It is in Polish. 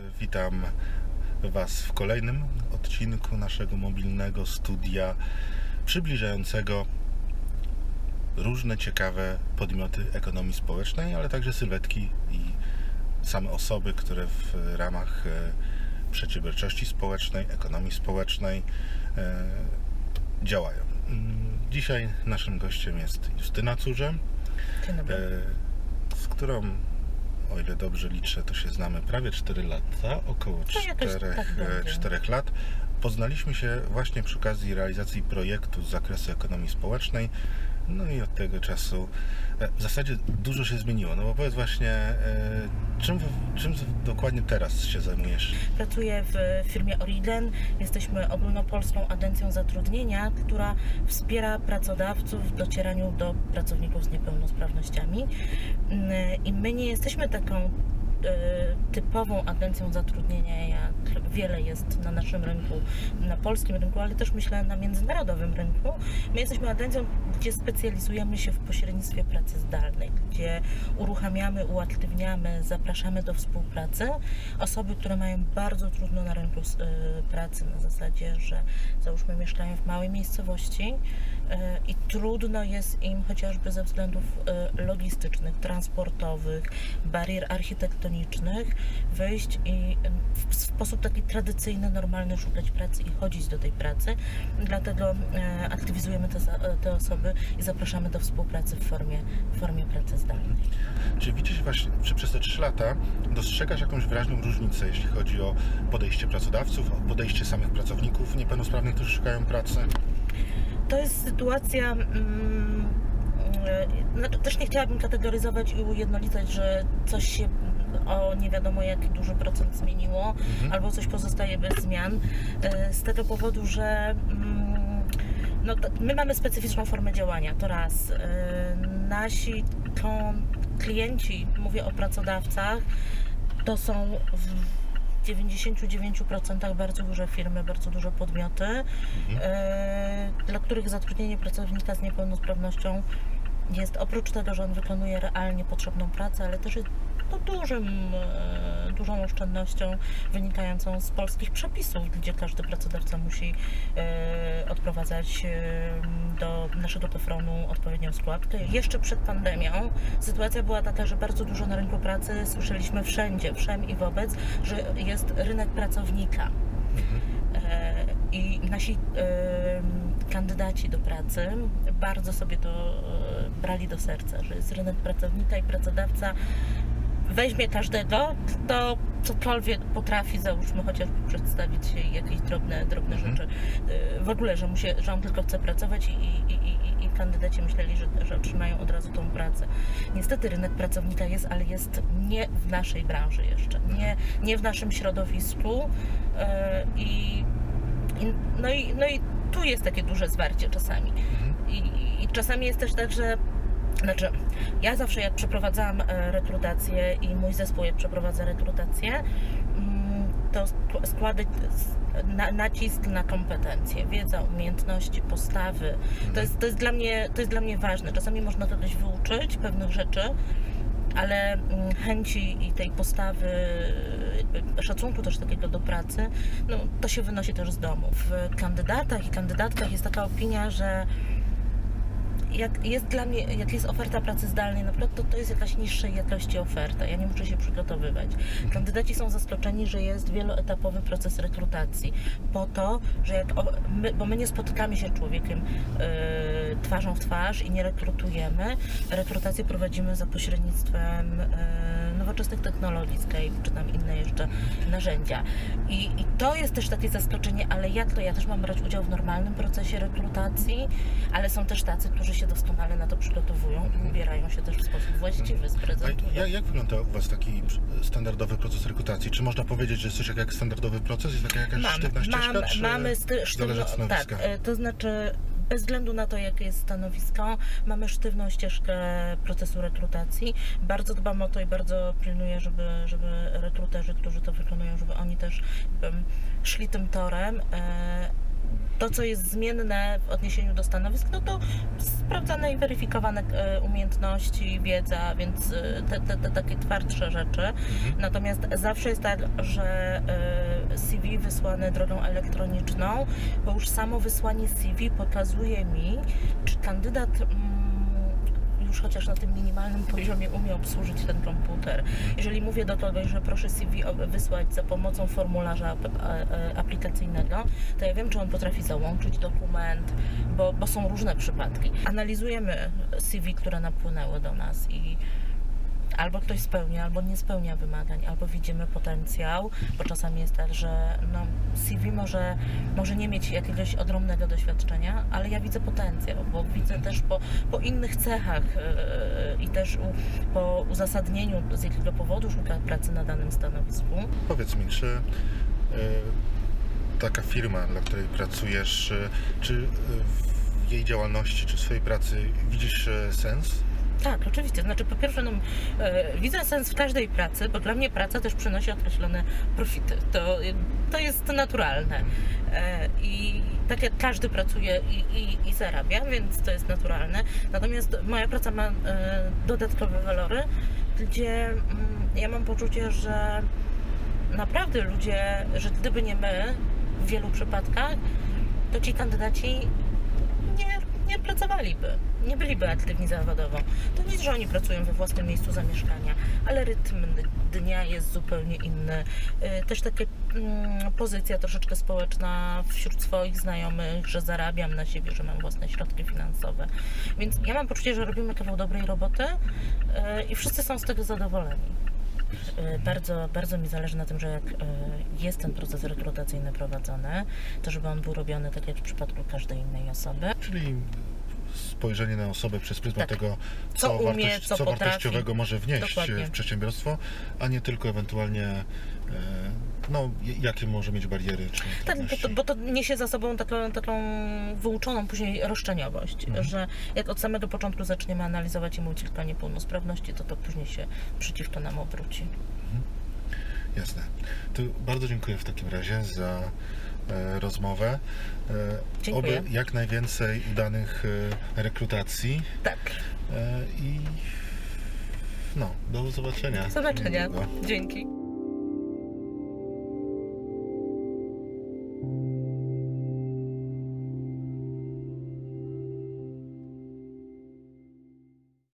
Witam Was w kolejnym odcinku naszego mobilnego studia przybliżającego różne ciekawe podmioty ekonomii społecznej, ale także sylwetki i same osoby, które w ramach przedsiębiorczości społecznej, ekonomii społecznej działają. Dzisiaj naszym gościem jest Justyna Curze, z którą, o ile dobrze liczę, to się znamy prawie 4 lata, około 4 lat. Poznaliśmy się właśnie przy okazji realizacji projektu z zakresu ekonomii społecznej. No i od tego czasu w zasadzie dużo się zmieniło. No bo powiedz właśnie, czym dokładnie teraz się zajmujesz? Pracuję w firmie Oriden. Jesteśmy ogólnopolską agencją zatrudnienia, która wspiera pracodawców w docieraniu do pracowników z niepełnosprawnościami. I my nie jesteśmy taką typową agencją zatrudnienia, jak wiele jest na naszym rynku, na polskim rynku, ale też myślę na międzynarodowym rynku. My jesteśmy agencją, gdzie specjalizujemy się w pośrednictwie pracy zdalnej, gdzie uruchamiamy, uaktywniamy, zapraszamy do współpracy osoby, które mają bardzo trudno na rynku pracy, na zasadzie, że załóżmy mieszkają w małej miejscowości i trudno jest im chociażby ze względów logistycznych, transportowych, barier architektonicznych wyjść i w sposób taki tradycyjny, normalny szukać pracy i chodzić do tej pracy. Dlatego aktywizujemy te osoby i zapraszamy do współpracy w formie pracy zdalnej. Czy widzisz właśnie, czy przez te 3 lata dostrzegasz jakąś wyraźną różnicę, jeśli chodzi o podejście pracodawców, o podejście samych pracowników niepełnosprawnych, którzy szukają pracy? To jest sytuacja, też nie chciałabym kategoryzować i ujednolicać, że coś się o nie wiadomo jaki duży procent zmieniło, albo coś pozostaje bez zmian, z tego powodu, że my mamy specyficzną formę działania, to raz. Nasi klienci, mówię o pracodawcach, to są w 99% bardzo duże firmy, bardzo duże podmioty, dla których zatrudnienie pracownika z niepełnosprawnością jest, oprócz tego, że on wykonuje realnie potrzebną pracę, ale też jest dużą oszczędnością wynikającą z polskich przepisów, gdzie każdy pracodawca musi odprowadzać do naszego PFRON-u odpowiednią składkę. Jeszcze przed pandemią sytuacja była taka, że bardzo dużo na rynku pracy słyszeliśmy wszędzie, wszem i wobec, że jest rynek pracownika. I nasi kandydaci do pracy bardzo sobie to brali do serca, że jest rynek pracownika i pracodawca weźmie każdego, kto cokolwiek potrafi, załóżmy chociażby przedstawić jakieś drobne rzeczy. W ogóle, że on tylko chce pracować i kandydaci myśleli, że otrzymają od razu tą pracę. Niestety rynek pracownika jest, ale jest nie w naszej branży jeszcze, nie w naszym środowisku no i tu jest takie duże zwarcie czasami. I czasami jest też tak, że ja zawsze jak przeprowadzałam rekrutację i mój zespół jak przeprowadza rekrutację, to składać nacisk na kompetencje, wiedza, umiejętności, postawy. To jest dla mnie ważne. Czasami można kogoś wyuczyć pewnych rzeczy, ale chęci i tej postawy, szacunku też takiego do pracy, to się wynosi też z domu. W kandydatach i kandydatkach jest taka opinia, że jak jest oferta pracy zdalnej, na przykład to jest jakaś niższej jakości oferta, ja nie muszę się przygotowywać. Kandydaci są zaskoczeni, że jest wieloetapowy proces rekrutacji, po to, że bo my nie spotykamy się człowiekiem twarzą w twarz i nie rekrutujemy. Rekrutację prowadzimy za pośrednictwem nowoczesnych technologii, Skype czy tam inne jeszcze narzędzia. I to jest też takie zaskoczenie, ale jak to? Ja też mam brać udział w normalnym procesie rekrutacji, ale są też tacy, którzy się doskonale na to przygotowują i ubierają się też w sposób właściwy, sprezentują. Jak wygląda u Was taki standardowy proces rekrutacji? Czy można powiedzieć, że jest coś jak standardowy proces? Jest taka jakaś sztywna ścieżka? Mamy sztywno, tak, to znaczy bez względu na to, jakie jest stanowisko, mamy sztywną ścieżkę procesu rekrutacji. Bardzo dbam o to i bardzo pilnuję, żeby rekruterzy, którzy to wykonują, żeby oni też szli tym torem. to, co jest zmienne w odniesieniu do stanowisk, no to sprawdzane i weryfikowane umiejętności, wiedza, więc te takie twardsze rzeczy. Natomiast zawsze jest tak, że CV wysłane drogą elektroniczną, bo już samo wysłanie CV pokazuje mi, czy kandydat już chociaż na tym minimalnym poziomie umie obsłużyć ten komputer. Jeżeli mówię do kogoś, że proszę CV wysłać za pomocą formularza aplikacyjnego, to ja wiem, czy on potrafi załączyć dokument, bo są różne przypadki. Analizujemy CV, które napłynęły do nas i albo ktoś spełnia, albo nie spełnia wymagań, albo widzimy potencjał, bo czasami jest tak, że no, CV może nie mieć jakiegoś ogromnego doświadczenia, ale ja widzę potencjał, bo widzę też po innych cechach i też po uzasadnieniu, z jakiego powodu szuka pracy na danym stanowisku. Powiedz mi, czy taka firma, dla której pracujesz, czy w jej działalności, czy w swojej pracy widzisz sens? Tak, oczywiście. Znaczy, po pierwsze, no, widzę sens w każdej pracy, bo dla mnie praca też przynosi określone profity. To jest naturalne. I tak jak każdy pracuje i zarabia, więc to jest naturalne. Natomiast moja praca ma dodatkowe walory, gdzie ja mam poczucie, że naprawdę ludzie, że gdyby nie my w wielu przypadkach, to ci kandydaci nie pracowaliby, nie byliby aktywni zawodowo. To nic, że oni pracują we własnym miejscu zamieszkania, ale rytm dnia jest zupełnie inny. Też taka pozycja troszeczkę społeczna wśród swoich znajomych, że zarabiam na siebie, że mam własne środki finansowe. Więc ja mam poczucie, że robimy kawał dobrej roboty i wszyscy są z tego zadowoleni. Bardzo, bardzo mi zależy na tym, że jak jest ten proces rekrutacyjny prowadzony, to żeby on był robiony tak jak w przypadku każdej innej osoby. Czyli spojrzenie na osobę przez pryzmat Tak. tego, Co umie, co potrafi. wartościowego może wnieść Dokładnie. w przedsiębiorstwo, a nie tylko ewentualnie no, jakie może mieć bariery czy Tak, trudności. bo to niesie za sobą taką wyuczoną później roszczeniowość, że jak od samego początku zaczniemy analizować i mówić tylko o niepełnosprawności, to później się przeciwko nam obróci. Jasne. To bardzo dziękuję w takim razie za rozmowę. Dziękuję. Oby jak najwięcej udanych rekrutacji Tak. i no, do zobaczenia. Do zobaczenia. niedługo. Dzięki.